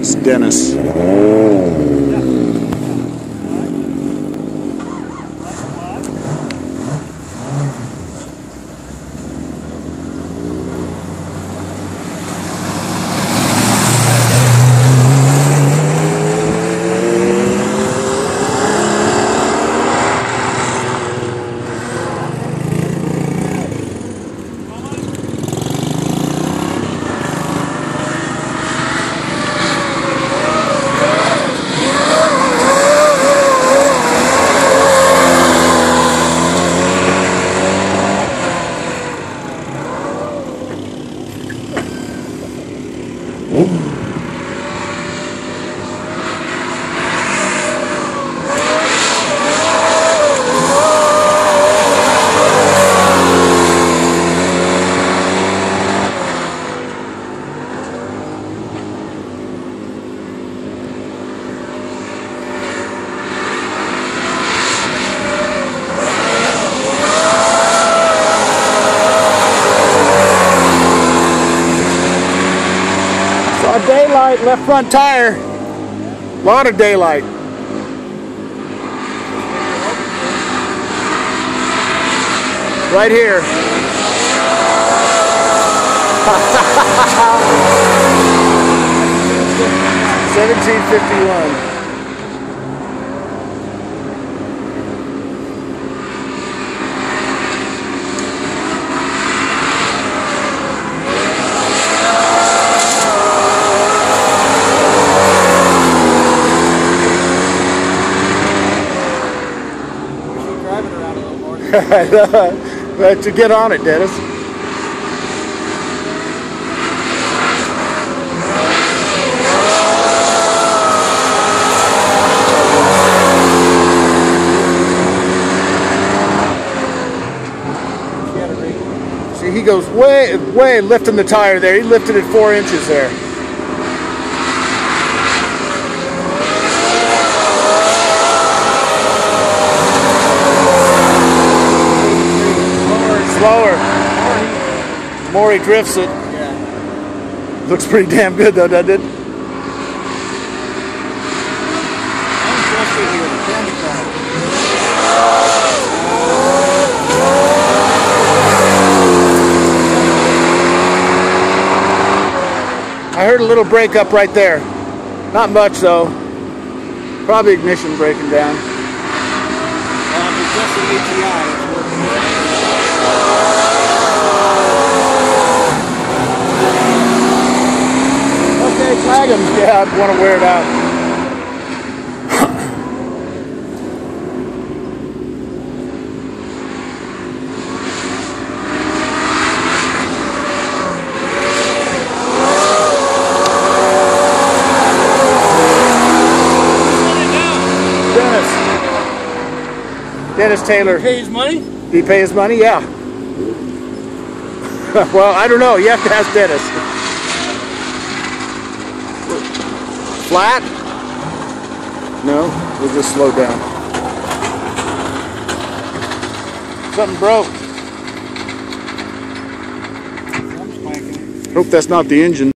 It's Dennis. Daylight, left front tire. A lot of daylight. Right here. 1751. To get on it, Dennis. See, he goes way lifting the tire there. He lifted it 4 inches there. Slower. The more he drifts it. Yeah. Looks pretty damn good though, doesn't it? I heard a little break up right there. Not much though. Probably ignition breaking down. It's just an ATI. Okay, flag him. Yeah, I'd want to wear it out. Dennis Taylor. Did he pay his money? Did he pay his money? Yeah. Well, I don't know. You have to ask Dennis. Flat? No, we'll just slow down. Something broke. Hope that's not the engine.